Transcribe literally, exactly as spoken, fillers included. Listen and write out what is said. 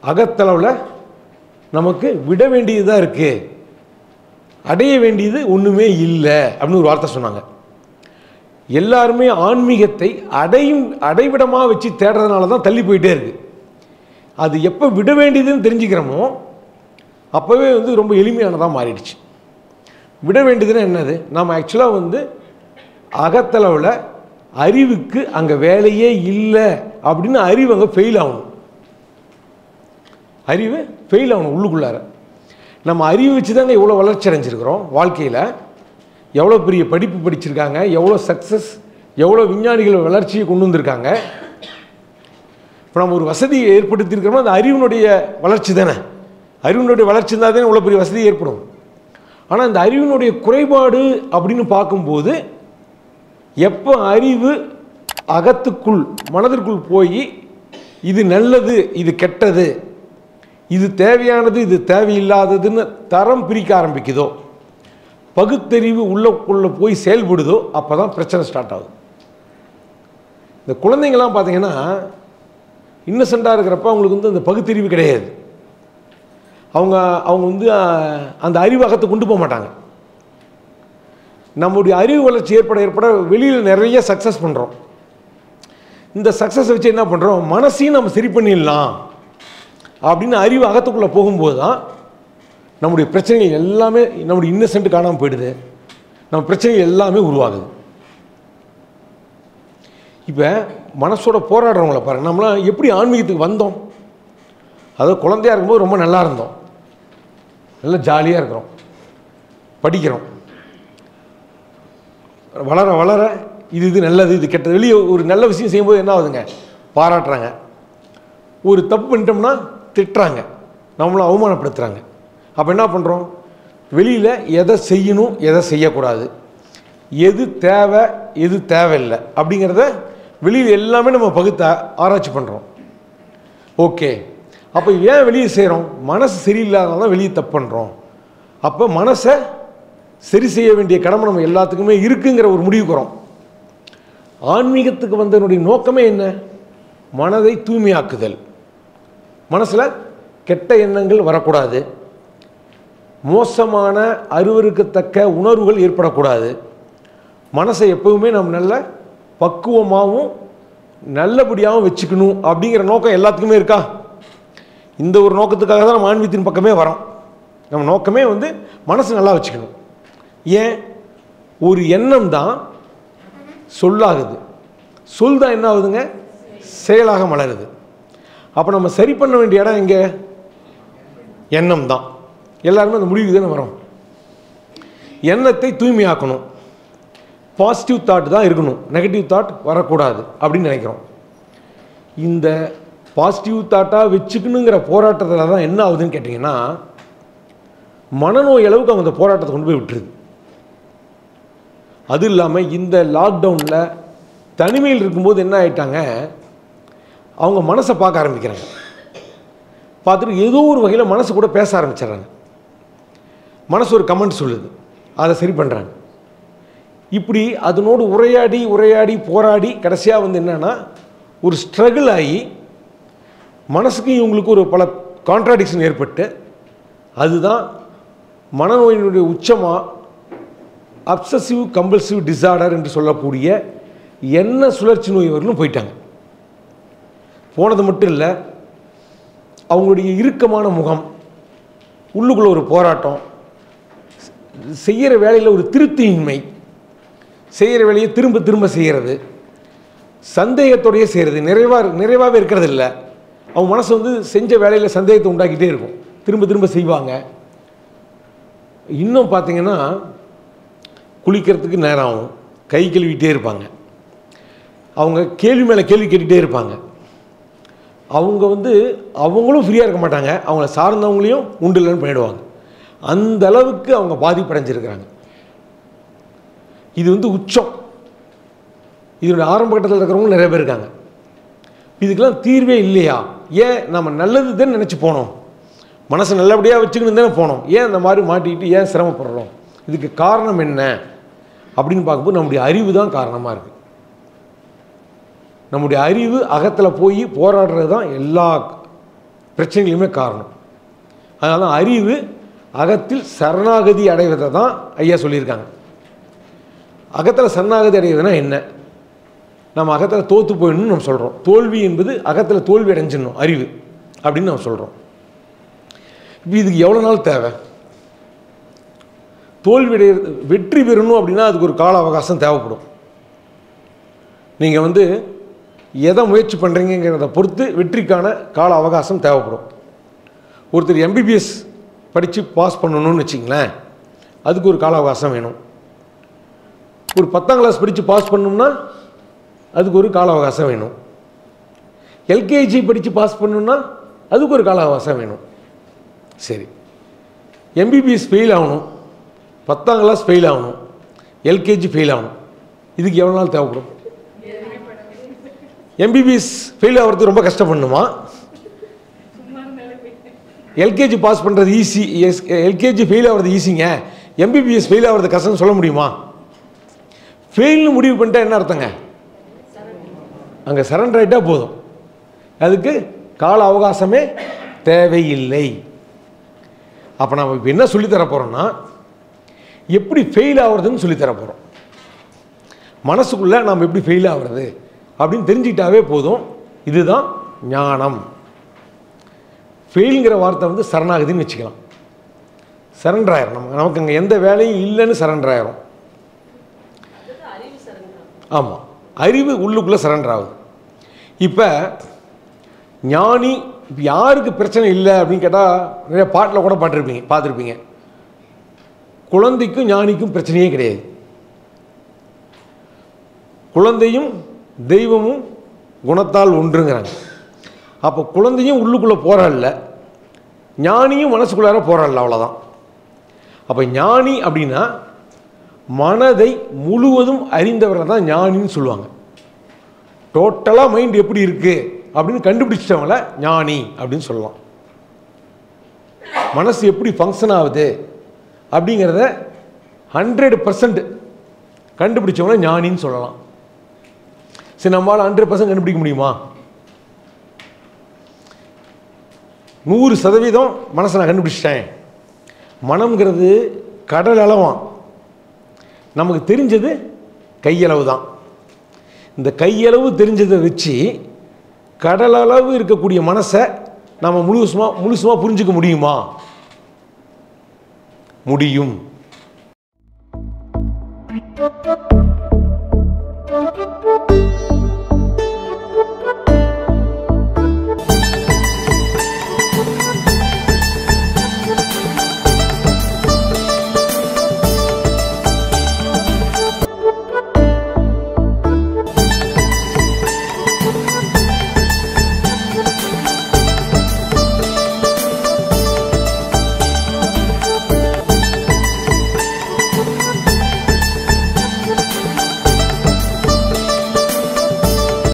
அகத்தளவில் நமக்கு விட வேண்டியதாக இருக்குது, அடைய வேண்டியது ஒன்றுமே இல்லை அப்படின்னு ஒரு வார்த்தை சொன்னாங்க. எல்லாருமே ஆன்மீகத்தை அடையும் அடைவிடமாக வச்சு தேடுறதுனால தான் தள்ளி போயிட்டே இருக்குது. அது எப்போ விட வேண்டியதுன்னு தெரிஞ்சுக்கிறோமோ அப்போவே வந்து ரொம்ப எளிமையானதாக மாறிடுச்சு. விட வேண்டியதுன்னா என்னது? நம்ம ஆக்சுவலாக வந்து அகத்தளவில் அறிவுக்கு அங்கே வேலையே இல்லை அப்படின்னு அறிவு அங்கே ஃபெயில் ஆகணும். அறிவு ஃபெயில் ஆகணும் உள்ளுக்குள்ளார. நம்ம அறிவு வச்சு தாங்க எவ்வளோ வளர்ச்சி அடைஞ்சிருக்கிறோம் வாழ்க்கையில். எவ்வளோ பெரிய படிப்பு படிச்சிருக்காங்க, எவ்வளோ சக்ஸஸ், எவ்வளோ விஞ்ஞானிகள் வளர்ச்சியை கொண்டு வந்திருக்காங்க. இப்போ நம்ம ஒரு வசதியை ஏற்படுத்தியிருக்கிறோம்னா அந்த அறிவினுடைய வளர்ச்சி தானே. அறிவினுடைய வளர்ச்சி இருந்தால் தானே இவ்வளோ பெரிய வசதி ஏற்படும். ஆனால் இந்த அறிவினுடைய குறைபாடு அப்படின்னு பார்க்கும்போது எப்போ அறிவு அகத்துக்குள் மனதிற்குள் போய் இது நல்லது இது கெட்டது, இது தேவையானது இது தேவையில்லாததுன்னு தரம் பிரிக்க ஆரம்பிக்குதோ, பகுத்தறிவு உள்ளக்குள்ளே போய் செயல்படுதோ, அப்போ தான் பிரச்சனை ஸ்டார்ட் ஆகுது. இந்த குழந்தைங்கள்லாம் பார்த்தீங்கன்னா இன்னசென்ட்டாக இருக்கிறப்ப அவங்களுக்கு வந்து அந்த பகுத்தறிவு கிடையாது. அவங்க அவங்க வந்து அந்த அறிவகத்தை கொண்டு போக மாட்டாங்க. நம்முடைய அறிவு வளர்ச்சி ஏற்பட ஏற்பட வெளியில் நிறைய சக்ஸஸ் பண்ணுறோம். இந்த சக்ஸஸை வச்சு என்ன பண்ணுறோம், மனசையும் நம்ம சரி பண்ணிடலாம் அப்படின்னு அறிவு அகத்துக்குள்ளே போகும்போது தான் நம்முடைய பிரச்சனைகள் எல்லாமே, நம்முடைய இன்னசென்ட் காணாமல் போயிடுது, நம்ம பிரச்சனைகள் எல்லாமே உருவாகுது. இப்போ மனசோட போராடுறவங்கள பாருங்கள். நம்மளாம் எப்படி ஆன்மீகத்துக்கு வந்தோம்? அதாவது குழந்தையாக இருக்கும்போது ரொம்ப நல்லா இருந்தோம், நல்லா ஜாலியாக இருக்கிறோம், படிக்கிறோம். வளர வளர இது இது நல்லது இது கெட்டது, வெளியே ஒரு நல்ல விஷயம் செய்யும்போது என்ன ஆகுதுங்க, பாராட்டுறாங்க. ஒரு தப்பு பண்ணிட்டோம்னா திட்டுறாங்க, நம்மளை அவமானப்படுத்துகிறாங்க. அப்போ என்ன பண்ணுறோம், வெளியில் எதை செய்யணும் எதை செய்யக்கூடாது, எது தேவை எது தேவையில்லை அப்படிங்கிறத வெளியில் எல்லாமே நம்ம பகுத்த ஆராய்ச்சி பண்ணுறோம். ஓகே, அப்போ ஏன் வெளியே செய்கிறோம்? மனசு சரியில்லாதனால தான் வெளியே தப்பு பண்ணுறோம். அப்போ மனசை சரி செய்ய வேண்டிய கடமை நம்ம எல்லாத்துக்குமே இருக்குங்கிற ஒரு முடிவுக்கு வரோம். ஆன்மீகத்துக்கு வந்தனுடைய நோக்கமே என்ன? மனதை தூய்மையாக்குதல். மனசில் கெட்ட எண்ணங்கள் வரக்கூடாது, மோசமான அருவருக்கத்தக்க உணர்வுகள் ஏற்படக்கூடாது. மனசை எப்பவுமே நம்ம நல்ல பக்குவமாகவும் நல்லபடியாகவும் வச்சுக்கணும் அப்படிங்கிற நோக்கம் எல்லாத்துக்குமே இருக்கா? இந்த ஒரு நோக்கத்துக்காக தான் நம்ம ஆன்மீகத்தின் பக்கமே வரோம். நம்ம நோக்கமே வந்து மனசு நல்லா வச்சுக்கணும். ஏன்? ஒரு எண்ணம் தான் சொல்லாகுது, சொல் தான் என்ன ஆகுதுங்க, செயலாக மலருது. அப்போ நம்ம சரி பண்ண வேண்டிய இடம் எங்கே? எண்ணம் தான். எல்லாருமே அந்த முடிவுக்கு தானே வரோம். எண்ணத்தை தூய்மையாக்கணும், பாசிட்டிவ் தாட் தான் இருக்கணும், நெகட்டிவ் தாட் வரக்கூடாது அப்படின்னு நினைக்கிறோம். இந்த பாசிட்டிவ் தாட்டாக வச்சுக்கணுங்கிற போராட்டத்தில் தான் என்ன ஆகுதுன்னு கேட்டிங்கன்னா, மனநோய் அளவுக்கு அவங்க அந்த போராட்டத்தை கொண்டு போய் விட்டுருது. அது இல்லாமல் இந்த லாக்டவுனில் தனிமையில் இருக்கும்போது என்ன ஆகிட்டாங்க, அவங்க மனசை பார்க்க ஆரம்பிக்கிறாங்க. பார்த்துட்டு ஏதோ ஒரு வகையில் மனசு கூட பேச ஆரம்பிச்சிடுறாங்க. மனசு ஒரு கமெண்ட் சொல்லுது, அதை சரி பண்ணுறாங்க. இப்படி அதனோடு உரையாடி உரையாடி போராடி கடைசியாக வந்து என்னென்னா ஒரு ஸ்ட்ரகிள் ஆகி மனசுக்கு இவங்களுக்கு ஒரு பல கான்ட்ராடிக்ஷன் ஏற்பட்டு அதுதான் மனநோயினுடைய உச்சமாக அப்சசிவ் கம்பல்சிவ் டிசார்டர் என்று சொல்லக்கூடிய எண்ண சுழற்சி நோய் வரலும் போயிட்டாங்க. போனது மட்டும் இல்லை, அவங்களுடைய இறுக்கமான முகம், உள்ளுக்குள்ள ஒரு போராட்டம், செய்கிற வேலையில் ஒரு திருப்தியின்மை, செய்கிற வேலையை திரும்ப திரும்ப செய்கிறது, சந்தேகத்தோடையே செய்கிறது, நிறைவாக நிறைவாகவே இருக்கிறது இல்லை. அவங்க மனசு வந்து செஞ்ச வேலையில் சந்தேகத்தை உண்டாக்கிட்டே இருக்கும், திரும்ப திரும்ப செய்வாங்க. இன்னும் பார்த்தீங்கன்னா குளிக்கிறதுக்கு நேரம் ஆகும், கை கழுவிட்டே இருப்பாங்க, அவங்க கேள்வி மேலே கேள்வி கேட்டுகிட்டே இருப்பாங்க. அவங்க வந்து அவங்களும் ஃப்ரீயாக இருக்க மாட்டாங்க, அவங்கள சார்ந்தவங்களையும் உண்டு இல்லைன்னு பண்ணிடுவாங்க. அந்த அளவுக்கு அவங்க பாதிப்படைஞ்சிருக்கிறாங்க. இது வந்து உச்சம். இதனுடைய ஆரம்ப கட்டத்தில் இருக்கிறவங்களும் நிறைய பேர் இருக்காங்க. இதுக்கெல்லாம் தீர்வே இல்லையா? ஏன் நம்ம நல்லது தான் நினச்சி போனோம், மனசை நல்லபடியாக வச்சுக்கணும் தானே போனோம், ஏன் இந்த மாதிரி மாட்டிக்கிட்டு ஏன் சிரமப்படுறோம்? இதுக்கு காரணம் என்ன அப்படின்னு பார்க்கும்போது நம்முடைய அறிவு தான் காரணமாக இருக்குது. நம்முடைய அறிவு அகத்தில் போய் போராடுறது தான் எல்லா பிரச்சனைகளுமே காரணம். அதனால தான் அறிவு அகத்தில் சரணாகதி அடைவதை தான் ஐயா சொல்லியிருக்காங்க. அகத்தில் சரணாகதி அடைவதுனா என்ன? நம்ம அகத்தில் தோற்று போயிடணும்னு நம்ம சொல்கிறோம். தோல்வி என்பது அகத்தில் தோல்வி அடைஞ்சிடணும் அறிவு அப்படின்னு நம்ம சொல்கிறோம். இப்போ இதுக்கு எவ்வளோ நாள் தேவை? தோல்வி அடைய வெற்றி பெறணும் அப்படின்னா அதுக்கு ஒரு கால அவகாசம் தேவைப்படும். நீங்கள் வந்து எதை முயற்சி பண்ணுறீங்கிறத பொறுத்து வெற்றிக்கான கால அவகாசம் தேவைப்படும். ஒருத்தர் எம்பிபிஎஸ் படித்து பாஸ் பண்ணணும்னு வச்சிங்களேன், அதுக்கு ஒரு கால அவகாசம் வேணும். ஒரு பத்தாம் கிளாஸ் படித்து பாஸ் பண்ணணும்னா அதுக்கு ஒரு கால அவகாசம் வேணும். எல்கேஜி படித்து பாஸ் பண்ணணும்னா அதுக்கு ஒரு கால அவகாசம் வேணும். சரி, எம்பிபிஎஸ் ஃபெயில் ஆகணும், பத்தாம் கிளாஸ் ஃபெயில் ஆகணும், எல்கேஜி ஃபெயில் ஆகணும், இதுக்கு எவ்வளோ நாள் தேவைப்படும்? எம்பிபிஎஸ் ஃபெயில் ஆகிறது ரொம்ப கஷ்டப்படணுமா? எல்கேஜி பாஸ் பண்ணுறது ஈஸி, எஸ் எல்கேஜி ஃபெயில் ஆகிறது ஈஸிங்க, எம்பிபிஎஸ் ஃபெயில் ஆகிறது கஷ்டம்னு சொல்ல முடியுமா? ஃபெயில்னு முடிவு பண்ணிட்டா என்ன அர்த்தங்க? அங்கே சரண்டர் ஆகிட்டா போதும், அதுக்கு கால அவகாசமே தேவையில்லை. அப்போ நம்ம இப்போ என்ன சொல்லித்தர போகிறோம்னா, எப்படி ஃபெயில் ஆகுறதுன்னு சொல்லித்தர போகிறோம். மனசுக்குள்ளே நாம் எப்படி ஃபெயில் ஆகுறது அப்படின்னு தெரிஞ்சுக்கிட்டாவே போதும். இதுதான் ஞானம். ஃபெயிலுங்கிற வார்த்தை வந்து சரணாகதின்னு வச்சுக்கலாம். சரண்டர் ஆயிரும். நம்ம நமக்கு அங்கே எந்த வேலையும் இல்லைன்னு சரண்டர் ஆயிரும். ஆமாம், அறிவு உள்ளுக்குள்ளே சரண்டர் ஆகுது. இப்போ ஞானி இப்போ யாருக்கு பிரச்சனை இல்லை அப்படின்னு கேட்டால் நிறைய பாட்டில் கூட பாட்டிருப்பீங்க பார்த்துருப்பீங்க. குழந்தைக்கும் ஞானிக்கும் பிரச்சனையே கிடையாது. குழந்தையும் தெய்வமும் குணத்தால் ஒன்றுங்கிறாங்க. அப்போ குழந்தையும் உள்ளுக்குள்ளே போராடல, ஞானியும் மனசுக்குள்ளார போராடல, அவ்வளோதான். அப்போ ஞானி அப்படின்னா மனதை முழுவதும் அறிந்தவர்கள் தான் ஞானின்னு சொல்லுவாங்க. டோட்டலாக மைண்ட் எப்படி இருக்குது அப்படின்னு கண்டுபிடிச்சிட்டவங்கள ஞானி அப்படின்னு சொல்லலாம். மனசு எப்படி ஃபங்க்ஷன் ஆகுது அப்படிங்கிறத ஹண்ட்ரட் பர்சன்ட் கண்டுபிடிச்சவங்கள ஞானின்னு சொல்லலாம். சரி, நம்மளால் ஹண்ட்ரட் பர்சன்ட் கண்டுபிடிக்க முடியுமா? நூறு சதவீதம் மனசை நான் கண்டுபிடிச்சிட்டேன். மனம்ங்கிறது கடல் அளவான், நமக்கு தெரிஞ்சது கையளவு தான். இந்த கையளவு தெரிஞ்சதை வச்சு கடலளவு இருக்கக்கூடிய மனசை நம்ம முழுசுமாக முழுசுமாக புரிஞ்சுக்க முடியுமா? முடியும்.